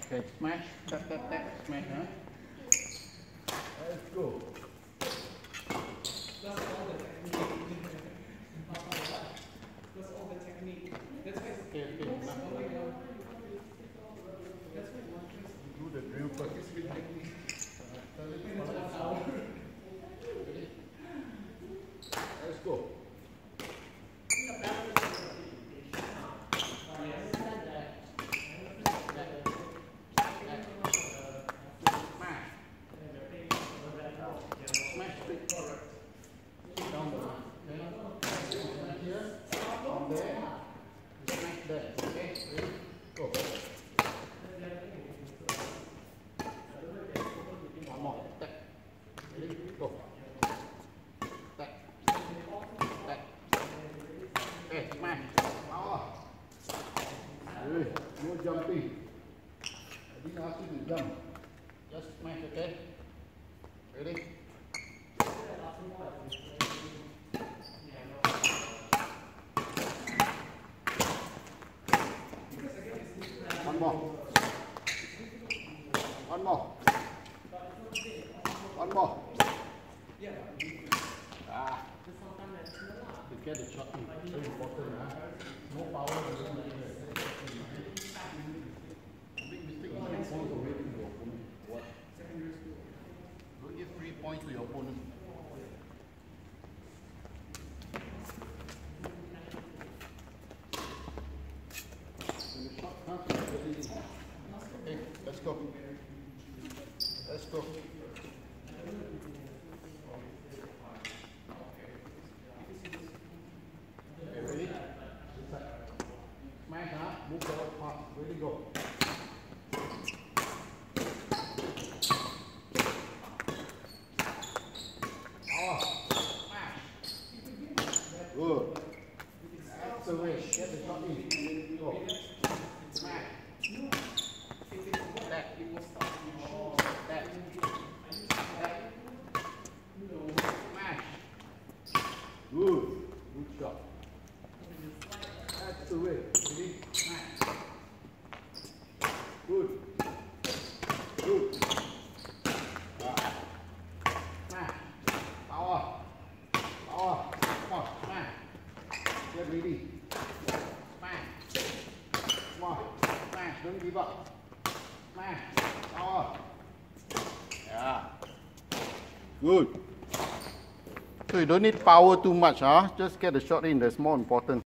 Okay, smash, tap, tap, tap, smash, huh? Let's go. That's all the technique. That's all the technique. That's why it's Okay, enough. that's why one place Do the drill first. Let's go. No jumping. I didn't ask you to jump. Just smash, okay? Ready? One more. One more. One more. Ah. To get the shot in. Very important, huh? No power. Points away from your opponent. What? secondary school. Don't give 3 points to your opponent. When the shot comes, you get it in. Okay, let's go. Let's go. Okay, ready? Smash, huh? Move forward fast. Ready, go. Good. That's the way. Get the shot in. Go. Smash. Back. Back. Back. Smash. Good. Good shot. That's the way. Ready? Smash. Good. Good. Smash. Power. Power. Come on. Smash. Get ready. Smash. Come on. Smash. Don't give up. Smash. Power. Yeah. Good. So you don't need power too much, huh? Just get the shot in. That's more important.